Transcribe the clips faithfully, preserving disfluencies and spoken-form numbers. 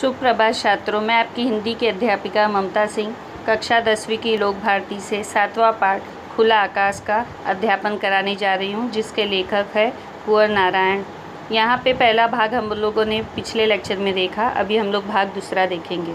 सुप्रभात छात्रों, मैं आपकी हिंदी की अध्यापिका ममता सिंह कक्षा दसवीं की लोक भारती से सातवां पाठ खुला आकाश का अध्यापन कराने जा रही हूँ, जिसके लेखक है कुंवर नारायण। यहाँ पे पहला भाग हम लोगों ने पिछले लेक्चर में देखा, अभी हम लोग भाग दूसरा देखेंगे।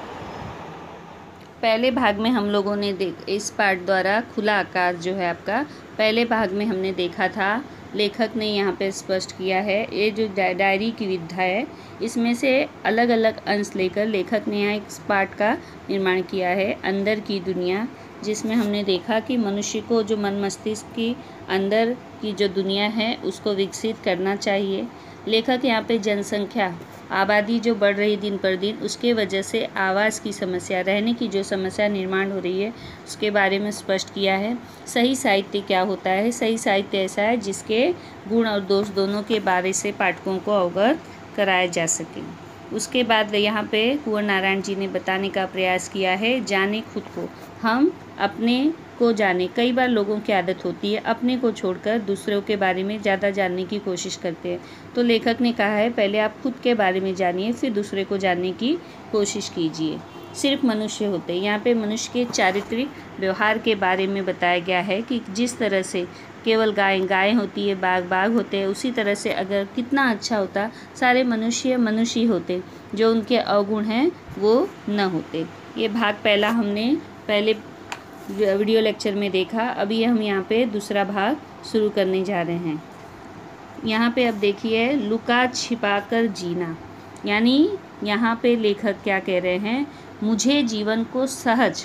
पहले भाग में हम लोगों ने देख इस पाठ द्वारा खुला आकाश जो है आपका पहले भाग में हमने देखा था। लेखक ने यहाँ पे स्पष्ट किया है, ये जो डायरी की विधा है इसमें से अलग अलग अंश लेकर लेखक ने यहाँ इस पाठ का निर्माण किया है। अंदर की दुनिया, जिसमें हमने देखा कि मनुष्य को जो मन मस्तिष्क की अंदर की जो दुनिया है उसको विकसित करना चाहिए। लेखक यहाँ पे जनसंख्या आबादी जो बढ़ रही दिन पर दिन, उसके वजह से आवास की समस्या, रहने की जो समस्या निर्माण हो रही है उसके बारे में स्पष्ट किया है। सही साहित्य क्या होता है? सही साहित्य ऐसा है जिसके गुण और दोष दोनों के बारे से पाठकों को अवगत कराया जा सके। उसके बाद यहाँ पे कुंवर नारायण जी ने बताने का प्रयास किया है, जाने खुद को, हम अपने को जाने। कई बार लोगों की आदत होती है अपने को छोड़कर दूसरों के बारे में ज़्यादा जानने की कोशिश करते हैं। तो लेखक ने कहा है पहले आप खुद के बारे में जानिए, फिर दूसरे को जानने की कोशिश कीजिए। सिर्फ मनुष्य होते हैं, यहाँ पे मनुष्य के चारित्रिक व्यवहार के बारे में बताया गया है कि जिस तरह से केवल गाय गाय होती है, बाघ बाघ होते हैं, उसी तरह से अगर कितना अच्छा होता सारे मनुष्य मनुष्य होते, जो उनके अवगुण हैं वो न होते। ये भाग पहला हमने पहले वीडियो लेक्चर में देखा। अभी हम यहाँ पे दूसरा भाग शुरू करने जा रहे हैं। यहाँ पे अब देखिए, लुका छिपाकर जीना, यानी यहाँ पे लेखक क्या कह रहे हैं, मुझे जीवन को सहज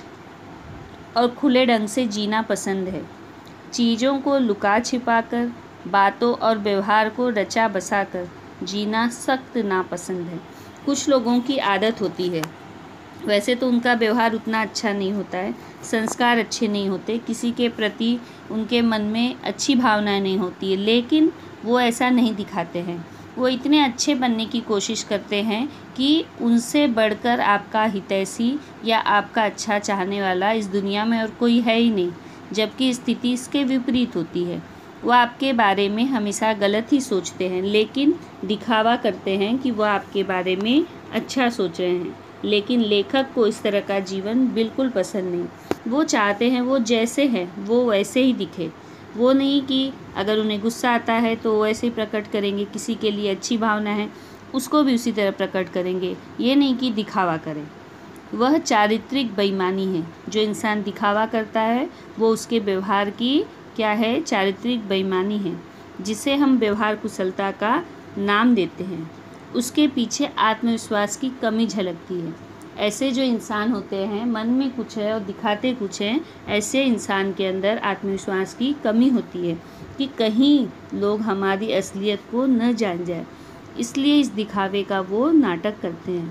और खुले ढंग से जीना पसंद है। चीज़ों को लुका छिपाकर, बातों और व्यवहार को रचा बसाकर जीना सख्त नापसंद है। कुछ लोगों की आदत होती है, वैसे तो उनका व्यवहार उतना अच्छा नहीं होता है, संस्कार अच्छे नहीं होते, किसी के प्रति उनके मन में अच्छी भावनाएं नहीं होती है, लेकिन वो ऐसा नहीं दिखाते हैं। वो इतने अच्छे बनने की कोशिश करते हैं कि उनसे बढ़कर आपका हितैषी या आपका अच्छा चाहने वाला इस दुनिया में और कोई है ही नहीं, जबकि स्थिति इसके विपरीत होती है। वो आपके बारे में हमेशा गलत ही सोचते हैं, लेकिन दिखावा करते हैं कि वो आपके बारे में अच्छा सोच रहे हैं। लेकिन लेखक को इस तरह का जीवन बिल्कुल पसंद नहीं। वो चाहते हैं वो जैसे हैं वो वैसे ही दिखे। वो नहीं कि अगर उन्हें गुस्सा आता है तो वो वैसे ही प्रकट करेंगे, किसी के लिए अच्छी भावना है उसको भी उसी तरह प्रकट करेंगे, ये नहीं कि दिखावा करें। वह चारित्रिक बेईमानी है, जो इंसान दिखावा करता है वो उसके व्यवहार की क्या है, चारित्रिक बेईमानी है, जिसे हम व्यवहार कुशलता का नाम देते हैं। उसके पीछे आत्मविश्वास की कमी झलकती है। ऐसे जो इंसान होते हैं मन में कुछ है और दिखाते कुछ हैं, ऐसे इंसान के अंदर आत्मविश्वास की कमी होती है कि कहीं लोग हमारी असलियत को न जान जाए, इसलिए इस दिखावे का वो नाटक करते हैं।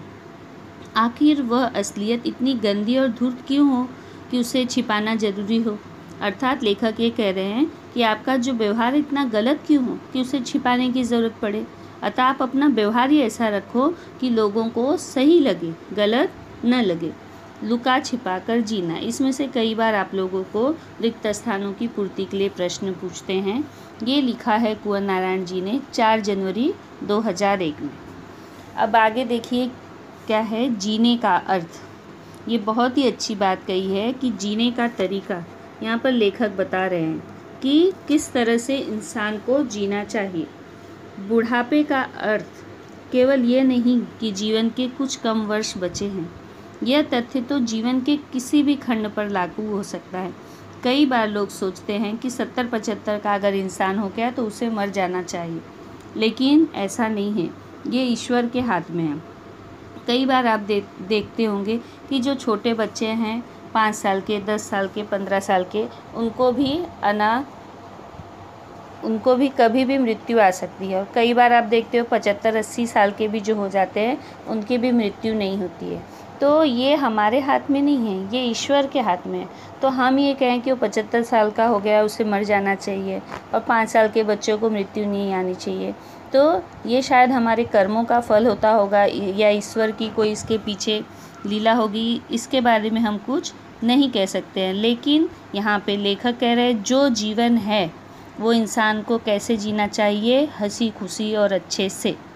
आखिर वह असलियत इतनी गंदी और धूर्त क्यों हो कि उसे छिपाना जरूरी हो? अर्थात लेखक ये कह रहे हैं कि आपका जो व्यवहार इतना गलत क्यों हो कि उसे छिपाने की ज़रूरत पड़े। अतः आप अपना व्यवहार ही ऐसा रखो कि लोगों को सही लगे, गलत न लगे। लुका छिपा कर जीना, इसमें से कई बार आप लोगों को रिक्त स्थानों की पूर्ति के लिए प्रश्न पूछते हैं। ये लिखा है कुंवर नारायण जी ने चार जनवरी दो हज़ार एक में। अब आगे देखिए क्या है, जीने का अर्थ। ये बहुत ही अच्छी बात कही है कि जीने का तरीका यहाँ पर लेखक बता रहे हैं कि किस तरह से इंसान को जीना चाहिए। बुढ़ापे का अर्थ केवल ये नहीं कि जीवन के कुछ कम वर्ष बचे हैं, यह तथ्य तो जीवन के किसी भी खंड पर लागू हो सकता है। कई बार लोग सोचते हैं कि सत्तर पचहत्तर का अगर इंसान हो गया तो उसे मर जाना चाहिए, लेकिन ऐसा नहीं है, ये ईश्वर के हाथ में है। कई बार आप दे, देखते होंगे कि जो छोटे बच्चे हैं पाँच साल के, दस साल के, पंद्रह साल के, उनको भी अना उनको भी कभी भी मृत्यु आ सकती है। और कई बार आप देखते हो पचहत्तर अस्सी साल के भी जो हो जाते हैं उनकी भी मृत्यु नहीं होती है। तो ये हमारे हाथ में नहीं है, ये ईश्वर के हाथ में है। तो हम ये कहें कि वो पचहत्तर साल का हो गया उसे मर जाना चाहिए और पाँच साल के बच्चों को मृत्यु नहीं आनी चाहिए, तो ये शायद हमारे कर्मों का फल होता होगा या ईश्वर की कोई इसके पीछे लीला होगी, इसके बारे में हम कुछ नहीं कह सकते हैं। लेकिन यहाँ पे लेखक कह रहे हैं जो जीवन है वो इंसान को कैसे जीना चाहिए, हंसी खुशी और अच्छे से।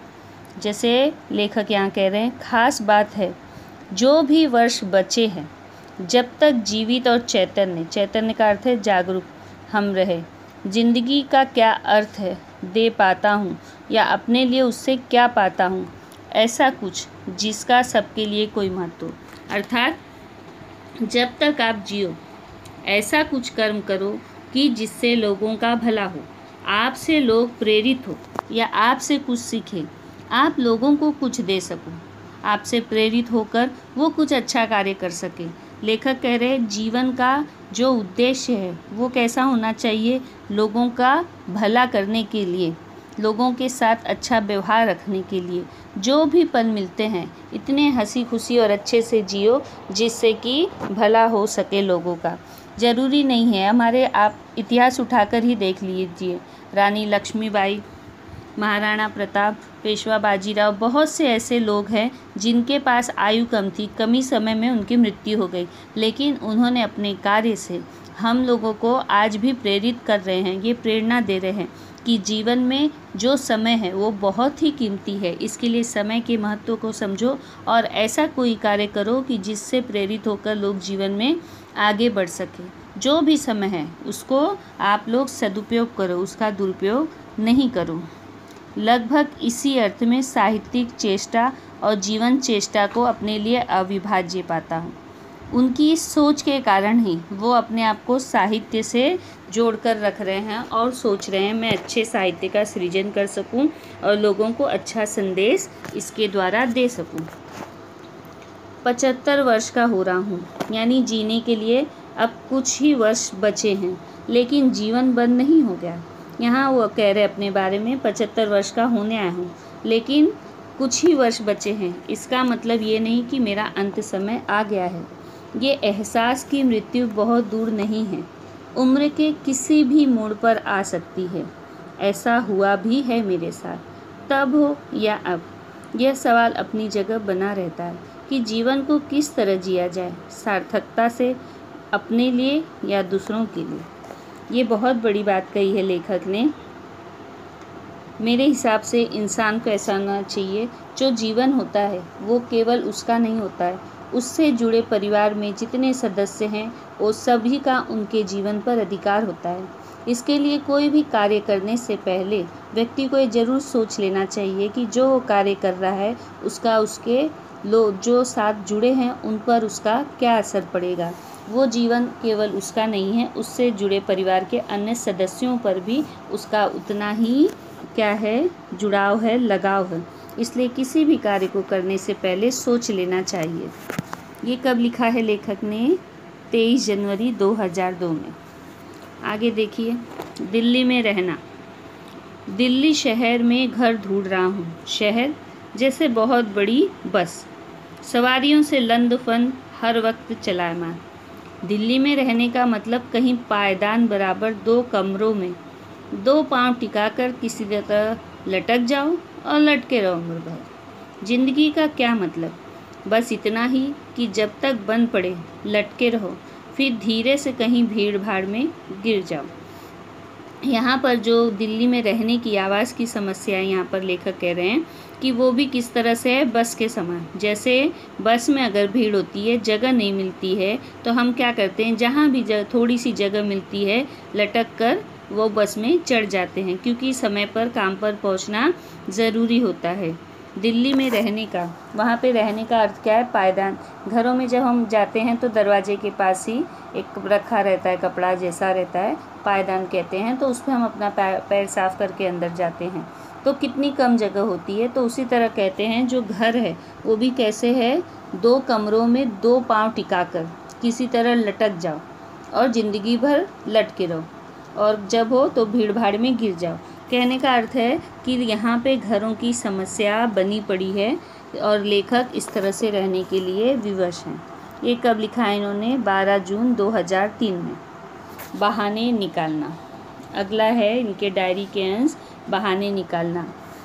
जैसे लेखक यहाँ कह रहे हैं, खास बात है जो भी वर्ष बचे हैं जब तक जीवित और चैतन्य, चैतन्य का अर्थ है जागरूक, हम रहे, जिंदगी का क्या अर्थ है दे पाता हूँ या अपने लिए उससे क्या पाता हूँ, ऐसा कुछ जिसका सबके लिए कोई महत्व हो। अर्थात जब तक आप जियो ऐसा कुछ कर्म करो कि जिससे लोगों का भला हो, आपसे लोग प्रेरित हो या आपसे कुछ सीखें, आप लोगों को कुछ दे सको, आपसे प्रेरित होकर वो कुछ अच्छा कार्य कर सके। लेखक कह रहे हैं जीवन का जो उद्देश्य है वो कैसा होना चाहिए, लोगों का भला करने के लिए, लोगों के साथ अच्छा व्यवहार रखने के लिए। जो भी पल मिलते हैं इतने हंसी खुशी और अच्छे से जियो जिससे कि भला हो सके लोगों का। ज़रूरी नहीं है, हमारे आप इतिहास उठाकर ही देख लीजिए, रानी लक्ष्मीबाई, महाराणा प्रताप, पेशवा बाजीराव, बहुत से ऐसे लोग हैं जिनके पास आयु कम थी, कम ही समय में उनकी मृत्यु हो गई, लेकिन उन्होंने अपने कार्य से हम लोगों को आज भी प्रेरित कर रहे हैं, ये प्रेरणा दे रहे हैं कि जीवन में जो समय है वो बहुत ही कीमती है, इसके लिए समय के महत्व को समझो और ऐसा कोई कार्य करो कि जिससे प्रेरित होकर लोग जीवन में आगे बढ़ सके। जो भी समय है उसको आप लोग सदुपयोग करो, उसका दुरुपयोग नहीं करो। लगभग इसी अर्थ में साहित्यिक चेष्टा और जीवन चेष्टा को अपने लिए अविभाज्य पाता हूँ। उनकी इस सोच के कारण ही वो अपने आप को साहित्य से जोड़कर रख रहे हैं और सोच रहे हैं मैं अच्छे साहित्य का सृजन कर सकूं और लोगों को अच्छा संदेश इसके द्वारा दे सकूं। पचहत्तर वर्ष का हो रहा हूँ, यानी जीने के लिए अब कुछ ही वर्ष बचे हैं, लेकिन जीवन बंद नहीं हो गया। यहाँ वो कह रहे अपने बारे में पचहत्तर वर्ष का होने आया हूँ, लेकिन कुछ ही वर्ष बचे हैं। इसका मतलब ये नहीं कि मेरा अंत समय आ गया है। ये एहसास की मृत्यु बहुत दूर नहीं है, उम्र के किसी भी मोड़ पर आ सकती है। ऐसा हुआ भी है मेरे साथ, तब हो या अब, यह सवाल अपनी जगह बना रहता है कि जीवन को किस तरह जिया जाए, सार्थकता से, अपने लिए या दूसरों के लिए। ये बहुत बड़ी बात कही है लेखक ने। मेरे हिसाब से इंसान को ऐसा होना चाहिए, जो जीवन होता है वो केवल उसका नहीं होता है, उससे जुड़े परिवार में जितने सदस्य हैं वो सभी का उनके जीवन पर अधिकार होता है। इसके लिए कोई भी कार्य करने से पहले व्यक्ति को ये ज़रूर सोच लेना चाहिए कि जो वो कार्य कर रहा है उसका उसके लोग जो साथ जुड़े हैं उन पर उसका क्या असर पड़ेगा। वो जीवन केवल उसका नहीं है, उससे जुड़े परिवार के अन्य सदस्यों पर भी उसका उतना ही क्या है, जुड़ाव है, लगाव है। इसलिए किसी भी कार्य को करने से पहले सोच लेना चाहिए। ये कब लिखा है लेखक ने? तेईस जनवरी दो हज़ार दो में। आगे देखिए, दिल्ली में रहना। दिल्ली शहर में घर ढूंढ रहा हूँ। शहर जैसे बहुत बड़ी बस, सवारियों से लंदफन, हर वक्त चलायमान। दिल्ली में रहने का मतलब कहीं पायदान बराबर दो कमरों में दो पांव टिकाकर किसी तरह लटक जाओ और लटके रहो उम्र भर। जिंदगी का क्या मतलब? बस इतना ही कि जब तक बन पड़े लटके रहो, फिर धीरे से कहीं भीड़ भाड़ में गिर जाओ। यहाँ पर जो दिल्ली में रहने की आवाज़ की समस्या है, यहाँ पर लेखक कह रहे हैं कि वो भी किस तरह से है, बस के समान। जैसे बस में अगर भीड़ होती है, जगह नहीं मिलती है, तो हम क्या करते हैं, जहाँ भी जगह थोड़ी सी जगह मिलती है लटक कर वो बस में चढ़ जाते हैं, क्योंकि समय पर काम पर पहुँचना ज़रूरी होता है। दिल्ली में रहने का, वहाँ पे रहने का अर्थ क्या है? पायदान। घरों में जब हम जाते हैं तो दरवाजे के पास ही एक रखा रहता है, कपड़ा जैसा रहता है, पायदान कहते हैं, तो उस पर हम अपना पैर साफ करके अंदर जाते हैं। तो कितनी कम जगह होती है। तो उसी तरह कहते हैं जो घर है वो भी कैसे है, दो कमरों में दो पाँव टिकाकर किसी तरह लटक जाओ और ज़िंदगी भर लटके रहो, और जब हो तो भीड़ भाड़ में गिर जाओ। कहने का अर्थ है कि यहाँ पे घरों की समस्या बनी पड़ी है और लेखक इस तरह से रहने के लिए विवश हैं। ये कब लिखा है इन्होंने? बारह जून दो हज़ार तीन में। बहाने निकालना अगला है इनके डायरी के अंश, बहाने निकालना।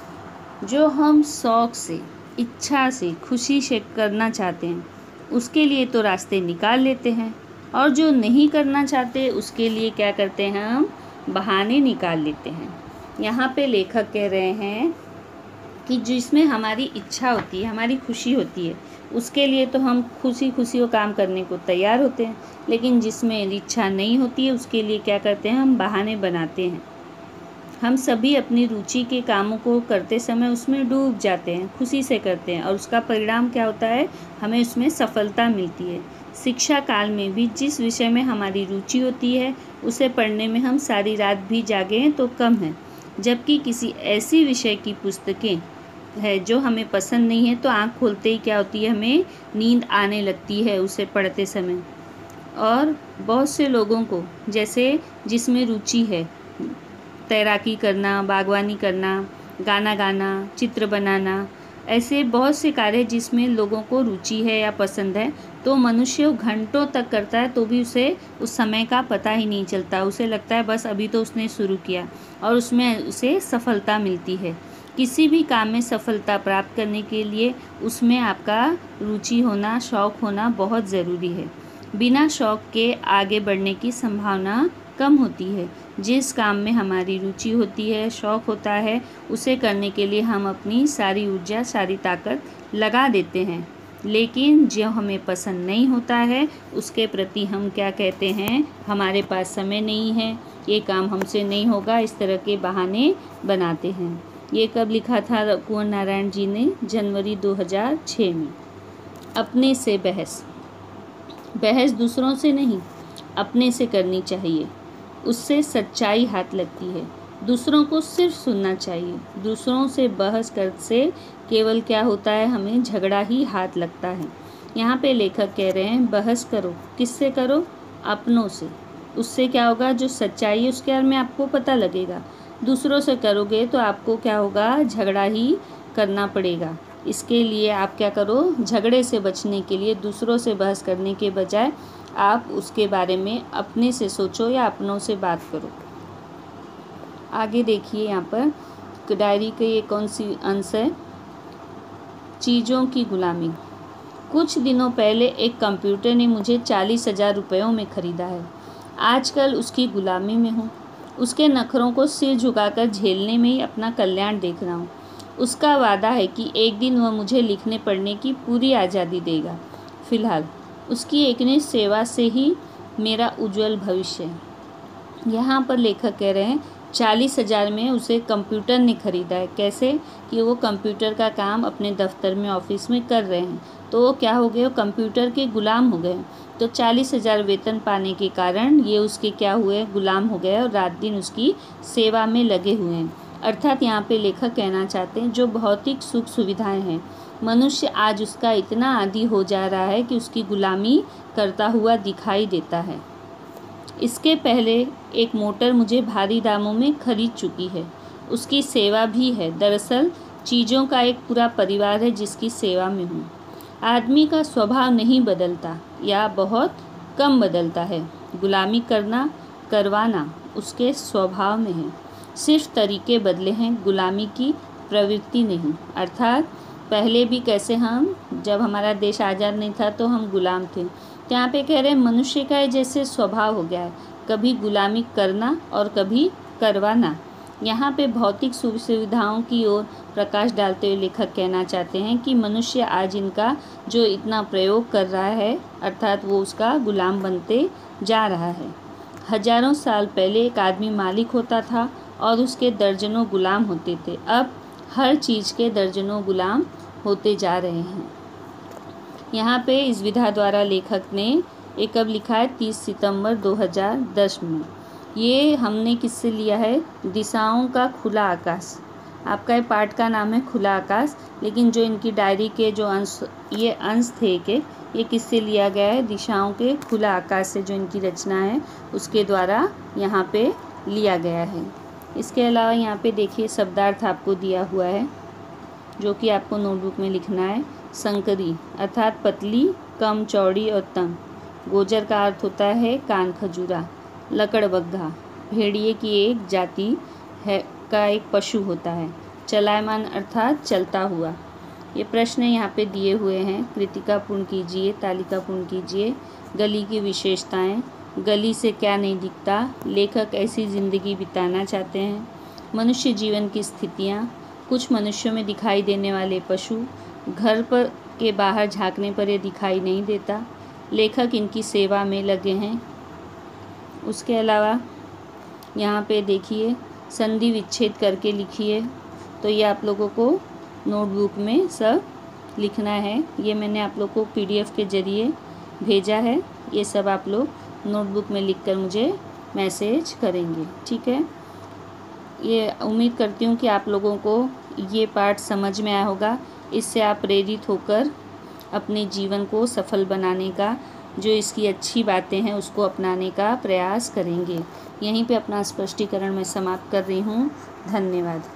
जो हम शौक़ से, इच्छा से, खुशी से करना चाहते हैं उसके लिए तो रास्ते निकाल लेते हैं, और जो नहीं करना चाहते उसके लिए क्या करते हैं, हम बहाने निकाल लेते हैं। यहाँ पे लेखक कह रहे हैं कि जिसमें हमारी इच्छा होती है, हमारी खुशी होती है, उसके लिए तो हम खुशी खुशी वो काम करने को तैयार होते हैं। लेकिन जिसमें इच्छा नहीं होती है उसके लिए क्या करते हैं, हम बहाने बनाते हैं। हम सभी अपनी रुचि के कामों को करते समय उसमें डूब जाते हैं, खुशी से करते हैं, और उसका परिणाम क्या होता है, हमें उसमें सफलता मिलती है। शिक्षा काल में भी जिस विषय में हमारी रुचि होती है उसे पढ़ने में हम सारी रात भी जागें तो कम है, जबकि किसी ऐसी विषय की पुस्तकें है जो हमें पसंद नहीं है तो आँख खोलते ही क्या होती है, हमें नींद आने लगती है उसे पढ़ते समय। और बहुत से लोगों को जैसे जिसमें रुचि है, तैराकी करना, बागवानी करना, गाना गाना, चित्र बनाना, ऐसे बहुत से कार्य जिसमें लोगों को रुचि है या पसंद है, तो मनुष्य घंटों तक करता है तो भी उसे उस समय का पता ही नहीं चलता। उसे लगता है बस अभी तो उसने शुरू किया, और उसमें उसे सफलता मिलती है। किसी भी काम में सफलता प्राप्त करने के लिए उसमें आपका रुचि होना, शौक़ होना बहुत ज़रूरी है। बिना शौक़ के आगे बढ़ने की संभावना कम होती है। जिस काम में हमारी रुचि होती है, शौक़ होता है, उसे करने के लिए हम अपनी सारी ऊर्जा, सारी ताकत लगा देते हैं। लेकिन जो हमें पसंद नहीं होता है उसके प्रति हम क्या कहते हैं, हमारे पास समय नहीं है, ये काम हमसे नहीं होगा, इस तरह के बहाने बनाते हैं। ये कब लिखा था कुंवर नारायण जी ने, जनवरी दो हज़ार छह में। अपने से बहस बहस दूसरों से नहीं, अपने से करनी चाहिए, उससे सच्चाई हाथ लगती है। दूसरों को सिर्फ सुनना चाहिए। दूसरों से बहस कर से केवल क्या होता है, हमें झगड़ा ही हाथ लगता है। यहाँ पे लेखक कह रहे हैं बहस करो, किससे करो, अपनों से। उससे क्या होगा, जो सच्चाई है उसके बारे में आपको पता लगेगा। दूसरों से करोगे तो आपको क्या होगा, झगड़ा ही करना पड़ेगा। इसके लिए आप क्या करो, झगड़े से बचने के लिए दूसरों से बहस करने के बजाय आप उसके बारे में अपने से सोचो या अपनों से बात करो। आगे देखिए यहाँ पर डायरी के ये कौन सी अंश है, चीज़ों की गुलामी। कुछ दिनों पहले एक कंप्यूटर ने मुझे चालीस हज़ार रुपयों में ख़रीदा है। आजकल उसकी गुलामी में हूँ। उसके नखरों को सिर झुकाकर झेलने में ही अपना कल्याण देख रहा हूँ। उसका वादा है कि एक दिन वह मुझे लिखने पढ़ने की पूरी आज़ादी देगा। फ़िलहाल उसकी एकनिष्ठ सेवा से ही मेरा उज्जवल भविष्य है। यहाँ पर लेखक कह रहे हैं चालीस हज़ार में उसे कंप्यूटर ने ख़रीदा है। कैसे कि वो कंप्यूटर का काम अपने दफ्तर में, ऑफिस में कर रहे हैं, तो वो क्या हो गए, वो कंप्यूटर के गुलाम हो गए। तो चालीस हज़ार वेतन पाने के कारण ये उसके क्या हुए, गुलाम हो गए और रात दिन उसकी सेवा में लगे हुए हैं। अर्थात यहाँ पे लेखक कहना चाहते हैं जो भौतिक सुख सुविधाएं हैं, मनुष्य आज उसका इतना आदी हो जा रहा है कि उसकी गुलामी करता हुआ दिखाई देता है। इसके पहले एक मोटर मुझे भारी दामों में खरीद चुकी है, उसकी सेवा भी है। दरअसल चीज़ों का एक पूरा परिवार है जिसकी सेवा में हूँ। आदमी का स्वभाव नहीं बदलता या बहुत कम बदलता है। गुलामी करना, करवाना उसके स्वभाव में है, सिर्फ तरीके बदले हैं, गुलामी की प्रवृत्ति नहीं। अर्थात पहले भी कैसे हम, जब हमारा देश आज़ाद नहीं था तो हम गुलाम थे। तो यहाँ पे कह रहे हैं मनुष्य का ये जैसे स्वभाव हो गया है, कभी गुलामी करना और कभी करवाना। यहाँ पे भौतिक सुख सुविधाओं की ओर प्रकाश डालते हुए लेखक कहना चाहते हैं कि मनुष्य आज इनका जो इतना प्रयोग कर रहा है, अर्थात वो उसका गुलाम बनते जा रहा है। हजारों साल पहले एक आदमी मालिक होता था और उसके दर्जनों गुलाम होते थे। अब हर चीज़ के दर्जनों गुलाम होते जा रहे हैं। यहाँ पे इस विधा द्वारा लेखक ने एक कब लिखा है, तीस सितंबर दो हज़ार दस में। ये हमने किससे लिया है, दिशाओं का खुला आकाश। आपका ये पाठ का नाम है खुला आकाश, लेकिन जो इनकी डायरी के जो अंश, ये अंश थे कि ये किससे लिया गया है, दिशाओं के खुला आकाश से जो इनकी रचना है उसके द्वारा यहाँ पे लिया गया है। इसके अलावा यहाँ पे देखिए शब्दार्थ आपको दिया हुआ है जो कि आपको नोटबुक में लिखना है। संकरी अर्थात पतली, कम, चौड़ी और तंग। गोजर का अर्थ होता है कान खजूरा। लकड़बग्घा भेड़िए की एक जाति है का एक पशु होता है। चलायमान अर्थात चलता हुआ। ये प्रश्न यहाँ पे दिए हुए हैं, कृतिका पूर्ण कीजिए, तालिका पूर्ण कीजिए। गली की विशेषताएं, गली से क्या नहीं दिखता, लेखक ऐसी ज़िंदगी बिताना चाहते हैं। मनुष्य जीवन की स्थितियाँ, कुछ मनुष्यों में दिखाई देने वाले पशु, घर पर के बाहर झांकने पर ये दिखाई नहीं देता। लेखक इनकी सेवा में लगे हैं। उसके अलावा यहाँ पे देखिए संधि विच्छेद करके लिखिए। तो ये आप लोगों को नोटबुक में सब लिखना है। ये मैंने आप लोग को पीडीएफ के ज़रिए भेजा है। ये सब आप लोग नोटबुक में लिखकर मुझे मैसेज करेंगे, ठीक है। ये उम्मीद करती हूँ कि आप लोगों को ये पाठ समझ में आया होगा। इससे आप प्रेरित होकर अपने जीवन को सफल बनाने का, जो इसकी अच्छी बातें हैं उसको अपनाने का प्रयास करेंगे। यहीं पे अपना स्पष्टीकरण मैं समाप्त कर रही हूँ। धन्यवाद।